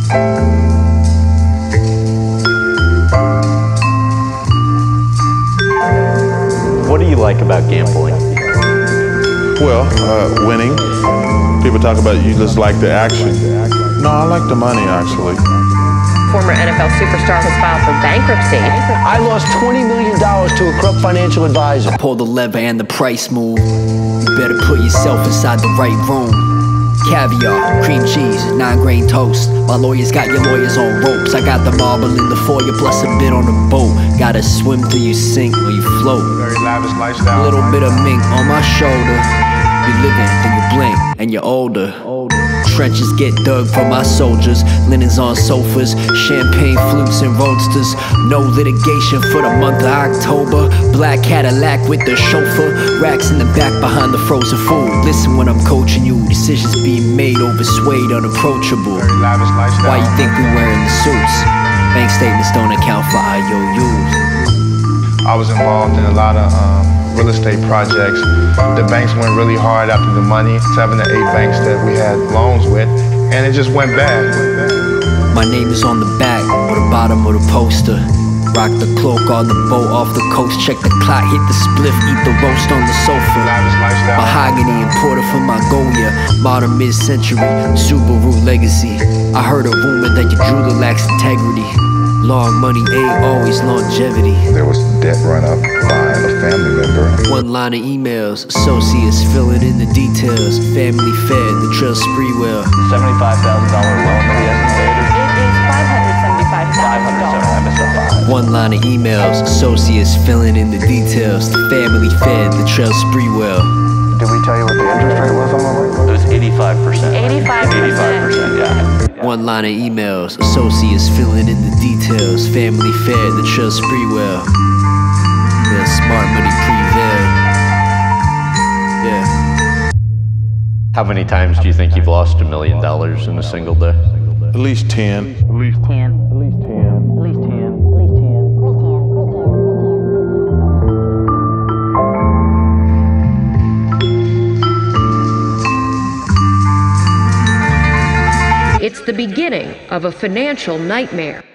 What do you like about gambling? Well, winning. People talk about you just like the action. No, I like the money, actually. Former NFL superstar has filed for bankruptcy. I lost $20 million to a corrupt financial advisor. Pull the lever and the price move. You better put yourself inside the right room. Caviar, cream cheese, 9-grain toast. My lawyers got your lawyers on ropes. I got the marble in the foyer plus a bit on the boat. Gotta swim till you sink or you float. Very lavish lifestyle. A little bit of mink on my shoulder. You living, then you blink, and you're older. Trenches get dug for my soldiers. Linens on sofas, champagne flutes and roadsters. No litigation for the month of October. Black Cadillac with the chauffeur. Racks in the back behind the frozen food. Listen when I'm coaching you. Decisions being made over suede, unapproachable. Very lavish lifestyle. Why you think we wearing the suits? Bank statements don't account for IOUs. I was involved in a lot of real estate projects. The banks went really hard after the money, 7 to 8 banks that we had loans with, and it just went bad. My name is on the back or the bottom of the poster. Rock the cloak on the boat off the coast. Check the clock, hit the spliff, eat the roast on the sofa. Lavish lifestyle. Mahogany imported from Mongolia. Modern mid-century, Subaru legacy. I heard a rumor that your jeweler lacks integrity. Long money ain't always longevity. There was debt run up by a family member. One line of emails, associates filling in the details. Family fed, the trail spree well. $75,000 loan that he hasn't paid? It is $575,000. One line of emails, associates filling in the details. The family fed, the trail spree well. Did we tell you what the interest rate was on the loan? It was 85%. 85%. 85%, yeah. One line of emails, associates filling in the details. Family fed, the trail spree well. The smart money prevail. Yeah. How many times do you think you've lost $1 million in a single day? At least 10. At least 10. At least 10. At least 10. It's the beginning of a financial nightmare.